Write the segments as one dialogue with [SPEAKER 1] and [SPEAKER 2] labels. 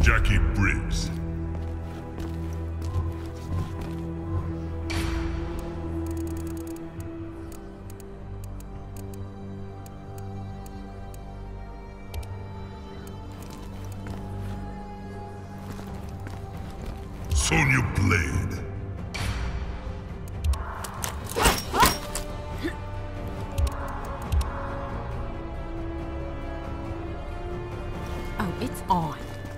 [SPEAKER 1] Jaqui Briggs. Sonya Blade.
[SPEAKER 2] Oh, it's on.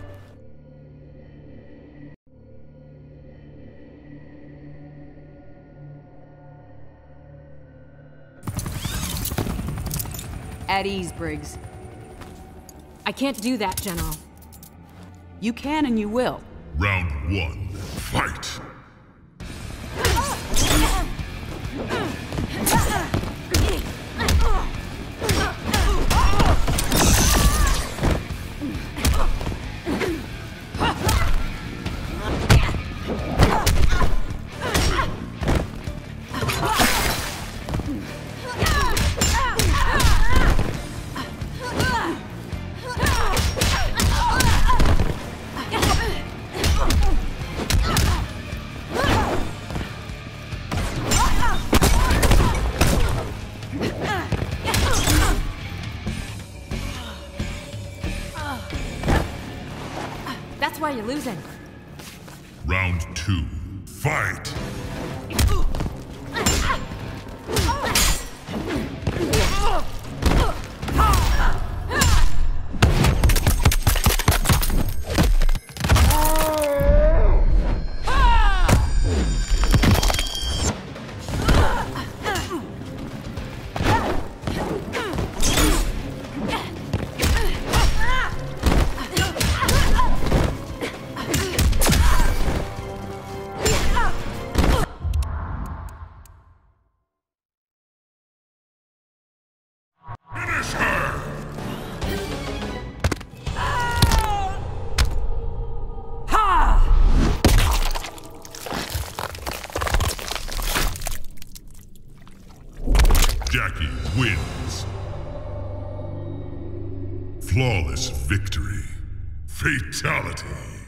[SPEAKER 3] At ease, Briggs.
[SPEAKER 2] I can't do that, General.
[SPEAKER 3] You can and you will.
[SPEAKER 1] Round 1. Fight!
[SPEAKER 2] That's why you're losing.
[SPEAKER 1] Round 2. Fight! Finish her! Jaqui wins. Flawless victory. Fatality.